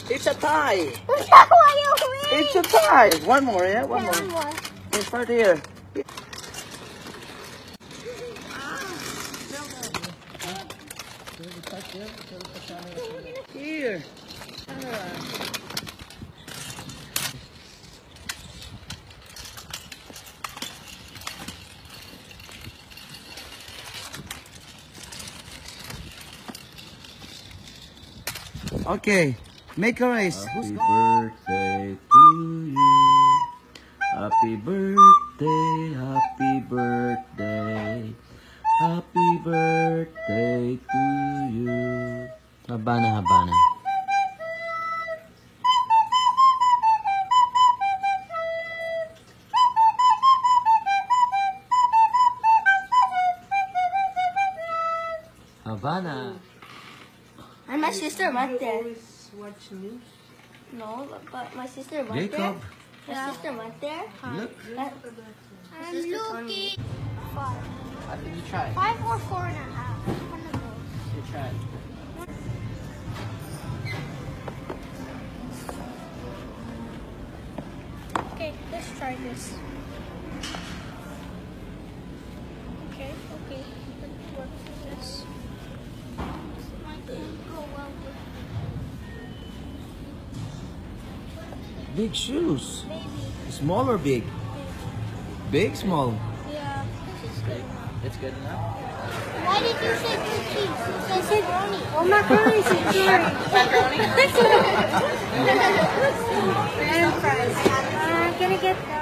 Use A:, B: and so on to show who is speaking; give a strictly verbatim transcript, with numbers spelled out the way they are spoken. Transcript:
A: It's a tie.
B: Why you win?
A: It's a tie. One more, yeah? One
B: Yeah,
A: more.
B: one more.
A: It's right here. Here. Okay, make a race.
C: Happy birthday to you. Happy birthday, happy birthday. Happy birthday to you. Habana, Habana. Havana.
B: And my sister went there.
D: Always watch news.
B: No, but my sister went
C: Jacob.
B: there. My sister went there.
C: Look.
B: That- my
E: I'm
B: sister told me.
E: looking.
B: Five.
A: I think you try.
B: Five or four and a half. One of those.
A: You try.
B: Okay, let's try this. Okay, okay. Let's work with this. Might go well with
C: Big shoes.
B: maybe.
C: Small or big? Big, small.
B: Yeah, this is good enough.
A: It's good enough.
B: Why did you say cookies? You said macaroni. Oh, macaroni is good.
E: And fries.
B: I'm gonna get that.